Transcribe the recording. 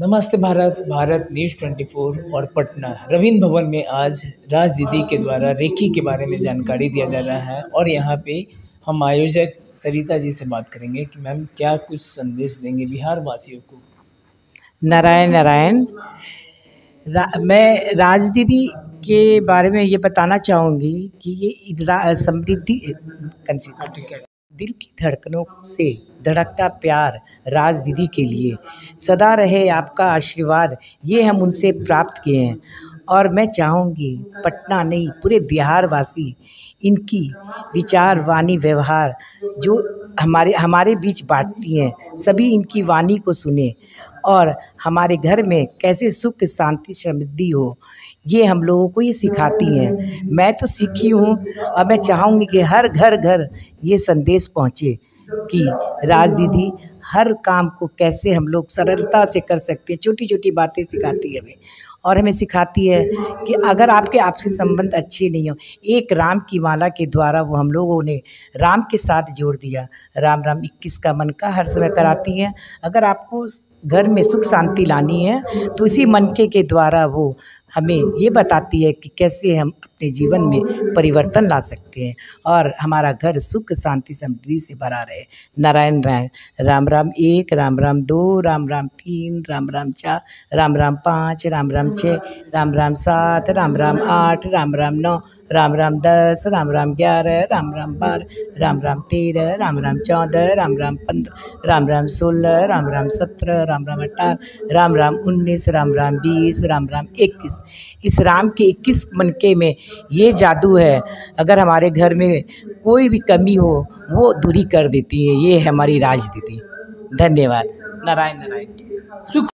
नमस्ते भारत। भारत न्यूज़ 24 और पटना रवींद्र भवन में आज राज दीदी के द्वारा रेकी के बारे में जानकारी दिया जा रहा है और यहाँ पे हम आयोजक सरिता जी से बात करेंगे कि मैम क्या कुछ संदेश देंगे बिहार वासियों को। नारायण नारायण। मैं राज दीदी के बारे में ये बताना चाहूँगी कि ये समृद्धि दिल की धड़कनों से धड़कता प्यार राज दीदी के लिए सदा रहे आपका आशीर्वाद, ये हम उनसे प्राप्त किए हैं। और मैं चाहूँगी पटना नहीं पूरे बिहार वासी इनकी विचार वाणी व्यवहार जो हमारे बीच बांटती हैं, सभी इनकी वाणी को सुने और हमारे घर में कैसे सुख शांति समृद्धि हो, ये हम लोगों को ये सिखाती हैं। मैं तो सीखी हूँ और मैं चाहूँगी कि हर घर घर ये संदेश पहुँचे कि राज दीदी हर काम को कैसे हम लोग सरलता से कर सकते हैं। छोटी छोटी बातें सिखाती है हमें और हमें सिखाती है कि अगर आपके आपसी संबंध अच्छे नहीं हो, एक राम की माला के द्वारा वो हम लोगों ने राम के साथ जोड़ दिया। राम राम 21 का मन का हर समय कराती है। अगर आपको घर में सुख शांति लानी है तो इसी मनके के द्वारा वो हमें ये बताती है कि कैसे हम अपने जीवन में परिवर्तन ला सकते हैं और हमारा घर सुख शांति समृद्धि से भरा रहे। नारायण नारायण। राम राम 1, राम राम 2, राम राम 3, राम राम 4, राम राम 5, राम राम 6, राम राम 7, राम राम 8, राम राम 9, राम राम 10, राम राम 11, राम राम 12, राम राम 13, राम राम 14, राम राम 15, राम राम 16, राम राम 17, राम राम 18, राम राम 19, राम राम 20, राम राम 21। इस राम के 21 मनके में ये जादू है, अगर हमारे घर में कोई भी कमी हो वो दूरी कर देती है। ये है हमारी राज दीदी। धन्यवाद। नारायण नारायण।